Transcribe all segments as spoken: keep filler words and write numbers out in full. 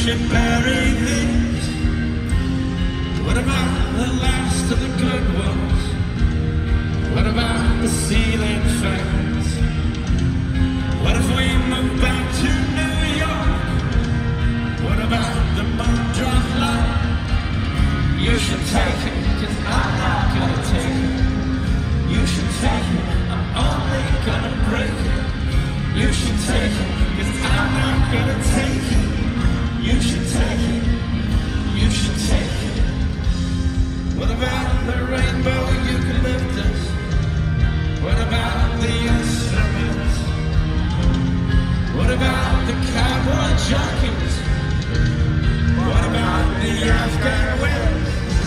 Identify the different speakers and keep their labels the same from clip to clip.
Speaker 1: should bury these. What about the last of the good ones? What about the ceiling fans? What if we move back to New York? What about the Moondrop line? You should take it, cause I'm not gonna take it. You should take it, I'm only gonna break it. You should take it, cause I'm not gonna take it. You should take it, you should take it. What about the rainbow eucalyptus? What about the instruments? What about the cowboy junkies? What about the Afghan wind?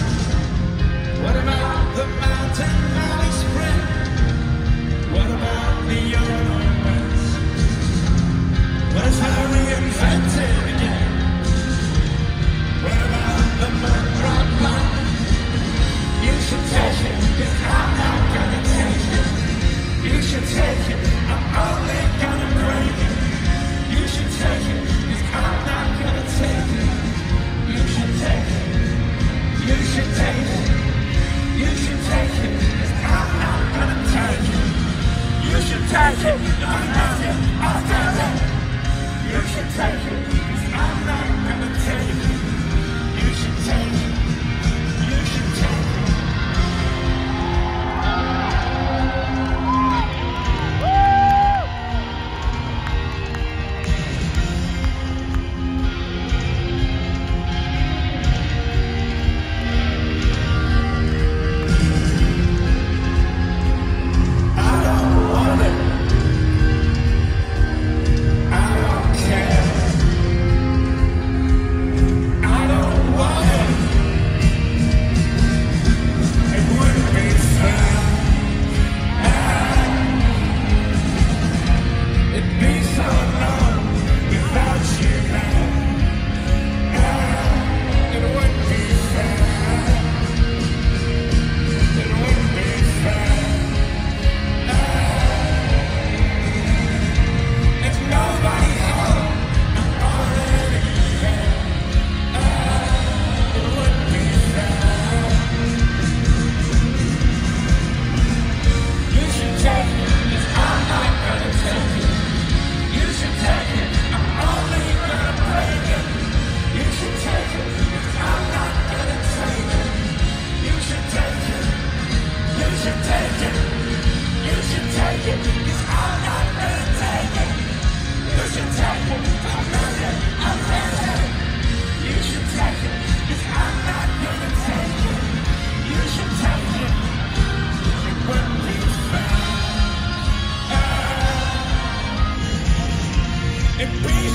Speaker 1: What about the mountain valley spring? What about the ornaments? What if I reinvented again? What about the Moondrop line? You should take it, cause I'm not gonna take it. You should take it, I'm only gonna break it. You should take it, cause I'm not gonna take it. You should take it, you should take it. You should take it, cause I'm not gonna take it. You should take it, I'm not gonna take it. You should take it, cause I'm not gonna take it. You should take it, you should take it. It be